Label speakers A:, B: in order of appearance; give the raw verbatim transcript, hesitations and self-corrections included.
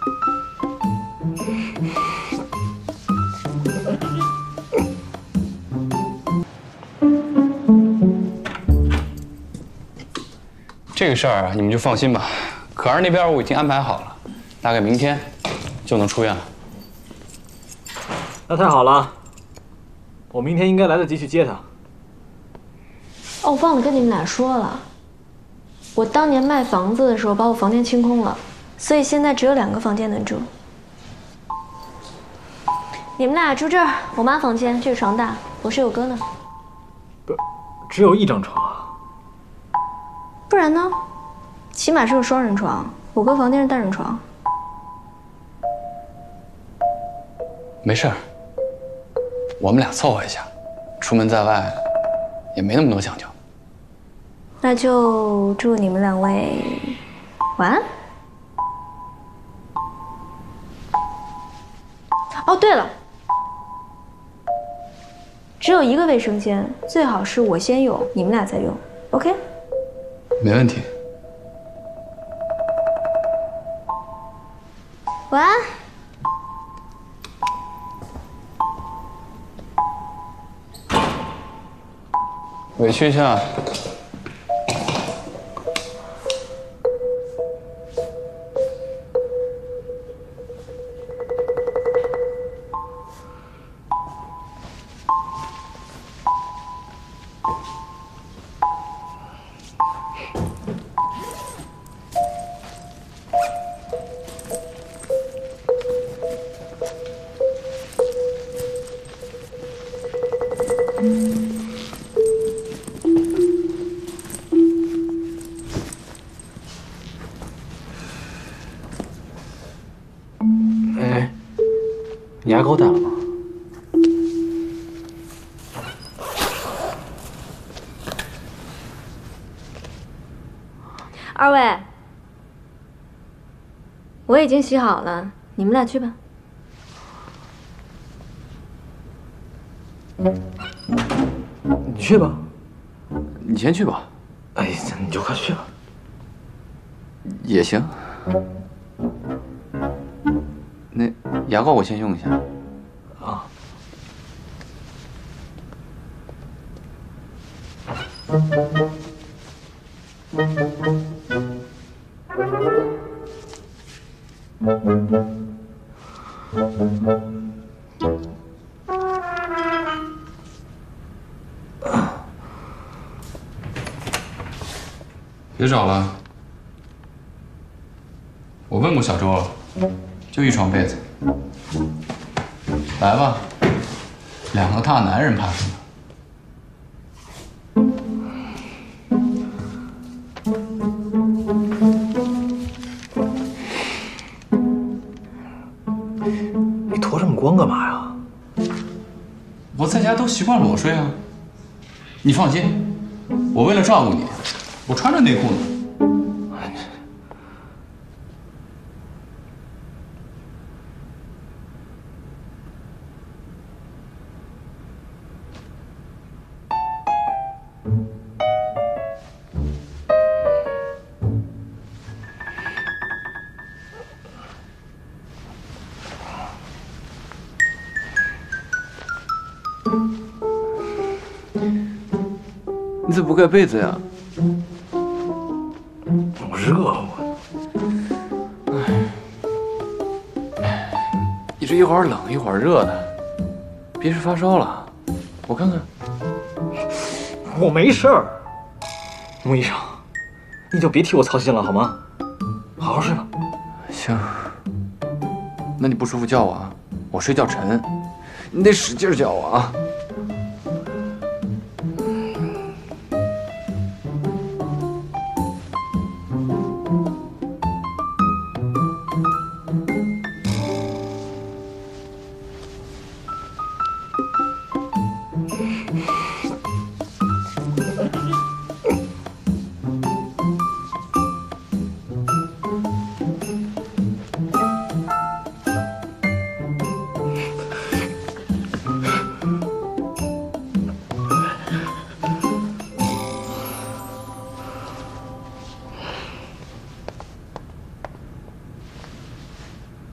A: 这个事儿你们就放心吧，可儿那边我已经安排好了，大概明天就能出院了。
B: 那太好了，我明天应该来得及去接她。
C: 哦，我忘了跟你们俩说了，我当年卖房子的时候把我房间清空了，所以现在只有两个房间能住。你们俩住这儿，我妈房间，这个床大，我室友哥呢？
B: 不，只有一张床啊。
C: 不然呢？起码是个双人床，我哥房间是单人床。
A: 没事儿，我们俩凑合一下，出门在外也没那么多讲究。
C: 那就祝你们两位晚安。哦，对了，只有一个卫生间，最好是我先用，你们俩再用 ，OK？
A: 没问题。
C: 晚安。
A: 委屈一下。
B: 哎，你牙膏带了吗？
C: 二位，我已经洗好了，你们俩去吧。
B: 你去吧。
A: 你先去吧。
B: 哎，你就快去吧。
A: 也行。那牙膏我先用一下。
B: 啊。
A: 别找了，我问过小周了，就一床被子。来吧，两个大男人怕什么？
B: 你脱这么光干嘛呀？
A: 我在家都习惯裸睡啊。你放心，我为了照顾你，我穿着内裤呢。你怎么不盖被子呀？
B: 我热，我。
A: 哎，你这一会儿冷一会儿热的，别是发烧了？我看看。
B: 我没事儿。穆医生，你就别替我操心了好吗？好好睡吧。
A: 行。那你不舒服叫我啊，我睡觉沉，你得使劲叫我啊。